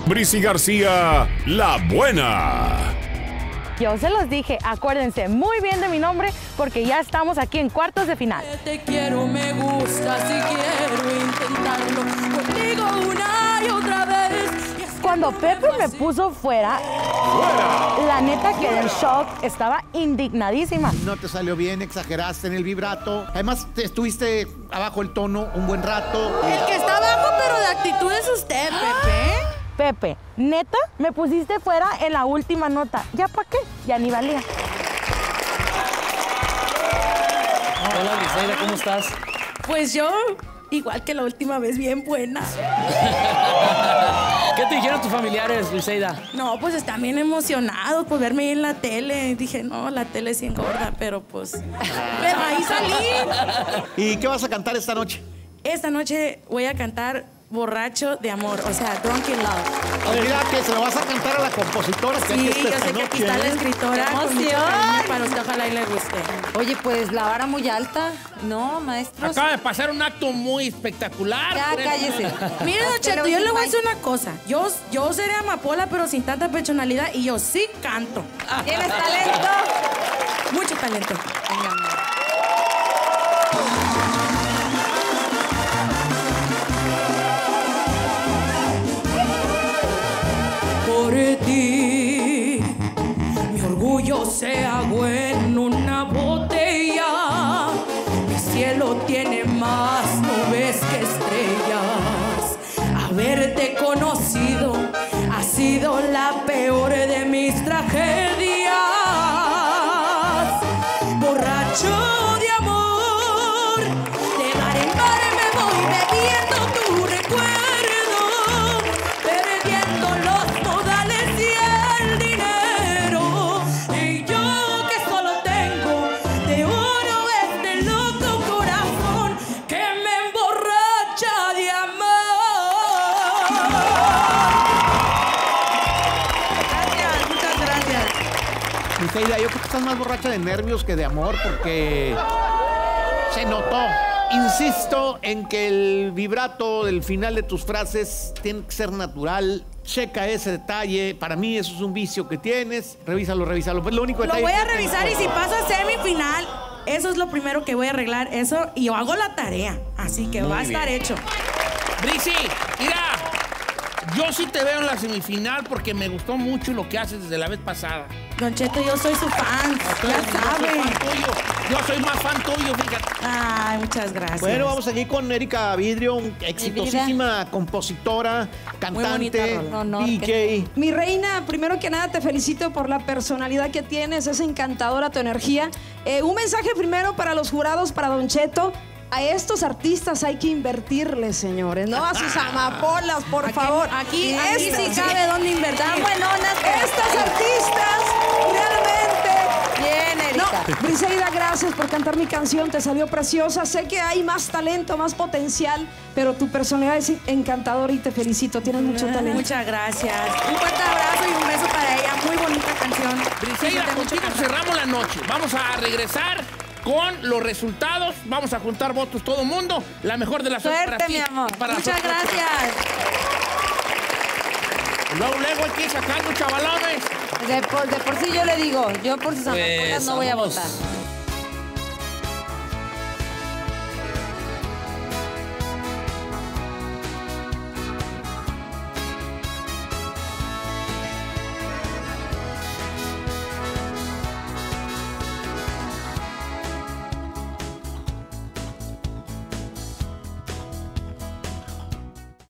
Brizzy García, la buena. Yo se los dije, acuérdense muy bien de mi nombre porque ya estamos aquí en cuartos de final. Te quiero, me gusta, si quiero intentarlo contigo una y otra vez. Cuando Pepe me puso fuera, la neta quedé en shock, estaba indignadísima. No te salió bien, exageraste en el vibrato. Además, estuviste abajo el tono un buen rato. El que está abajo, pero de actitud es usted, Pepe. Pepe, neta, me pusiste fuera en la última nota. ¿Ya para qué? Ya ni valía. Hola, Briseida, ¿cómo estás? Pues yo, igual que la última vez, bien buena. ¿Qué te dijeron tus familiares, Briseida? No, pues están bien emocionados por verme ahí en la tele. Dije, no, la tele sí engorda, pero pues... Pero ahí salí. ¿Y qué vas a cantar esta noche? Esta noche voy a cantar Borracho de Amor, o sea, Drunk in Love. Mira que se lo vas a cantar a la compositora. Que Sí, aquí yo está sé esta que aquí noche, está la ¿eh? escritora con mucho cariño para usted, ojalá y le guste. Oye, pues la vara muy alta, ¿no, maestros? Acaba de pasar un acto muy espectacular. Ya, cállese. Mire, Don Cheto, yo le voy a decir una cosa. Yo seré amapola, pero sin tanta personalidad, y yo sí canto. ¿Tienes talento? Mucho talento. Por ti, mi orgullo se ahogó en una botella. Mi cielo tiene más nubes que estrellas. Haberte conocido ha sido la peor de mis tragedias. Borracho de amor, de bar en bar me voy bebiendo tu recuerdo, perdiendo los modales y el dinero. Y yo que solo tengo de oro este loco corazón que me emborracha de amor. Gracias, muchas gracias. Briseida, yo creo que estás más borracha de nervios que de amor porque se notó. Insisto en que el vibrato del final de tus frases tiene que ser natural. Checa ese detalle. Para mí eso es un vicio que tienes. Revísalo. Pues lo único Lo detalle voy a que revisar y si paso a semifinal, eso es lo primero que voy a arreglar, eso, y yo hago la tarea, así que va a estar hecho. Brizzy, mira, yo sí te veo en la semifinal porque me gustó mucho lo que haces desde la vez pasada. Don Cheto, yo soy su fan, ya sabe. Yo soy más fan tuyo, fíjate. Ay, muchas gracias. Bueno, vamos aquí con Erika Vidrio, exitosísima compositora, cantante, DJ. Mi reina, primero que nada te felicito por la personalidad que tienes, es encantadora tu energía. Un mensaje primero para los jurados, para Don Cheto. A estos artistas hay que invertirles, señores, ¿no? A sus amapolas, por favor. Aquí sí cabe dónde invertir. Tan buenonas. Estas artistas realmente... Bien, Erika. No, Briseida, gracias por cantar mi canción, te salió preciosa. Sé que hay más talento, más potencial, pero tu personalidad es encantadora y te felicito, tienes mucho talento. Muchas gracias. Un fuerte abrazo y un beso para ella. Muy bonita canción. Briseida, contigo cerramos la noche. Vamos a regresar con los resultados. Vamos a juntar votos todo el mundo. La mejor de las Suerte, mi amor. Muchas gracias. Luego aquí sacando chavalones. De por sí yo le digo, yo por sus amapolas no voy a votar.